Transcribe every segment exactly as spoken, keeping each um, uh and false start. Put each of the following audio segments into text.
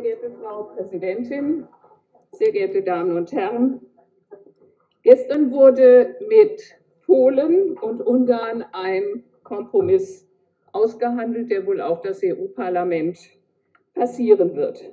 geehrte Frau Präsidentin, sehr geehrte Damen und Herren! Gestern wurde mit Polen und Ungarn ein Kompromiss ausgehandelt, der wohl auch das E U-Parlament passieren wird.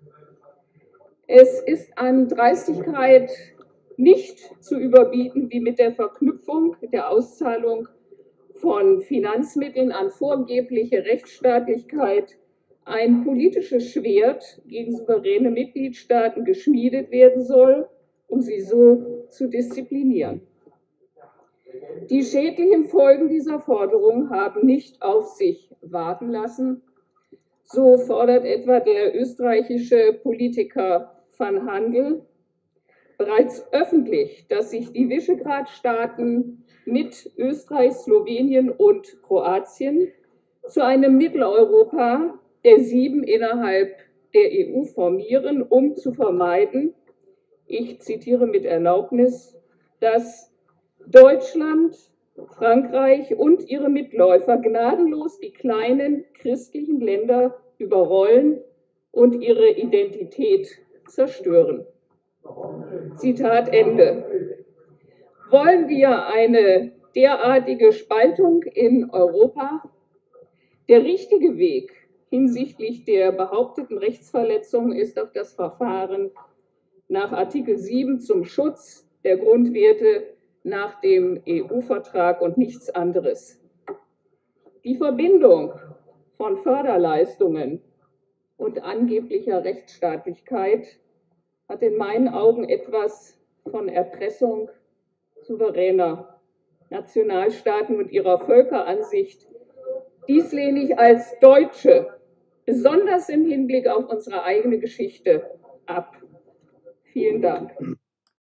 Es ist an Dreistigkeit nicht zu überbieten, wie mit der Verknüpfung der Auszahlung von Finanzmitteln an vorgebliche Rechtsstaatlichkeit ein politisches Schwert gegen souveräne Mitgliedstaaten geschmiedet werden soll, um sie so zu disziplinieren. Die schädlichen Folgen dieser Forderung haben nicht auf sich warten lassen. So fordert etwa der österreichische Politiker Van Handel bereits öffentlich, dass sich die Visegrad-Staaten mit Österreich, Slowenien und Kroatien zu einem Mitteleuropa der sieben innerhalb der E U formieren, um zu vermeiden, ich zitiere mit Erlaubnis, dass Deutschland, Frankreich und ihre Mitläufer gnadenlos die kleinen christlichen Länder überrollen und ihre Identität zerstören. Zitat Ende. Wollen wir eine derartige Spaltung in Europa? Der richtige Weg hinsichtlich der behaupteten Rechtsverletzungen ist auf das Verfahren nach Artikel sieben zum Schutz der Grundwerte nach dem E U-Vertrag und nichts anderes. Die Verbindung von Förderleistungen und angeblicher Rechtsstaatlichkeit hat in meinen Augen etwas von Erpressung souveräner Nationalstaaten und ihrer Völkeransicht. Dies lehne ich als Deutsche, besonders im Hinblick auf unsere eigene Geschichte, ab. Vielen Dank.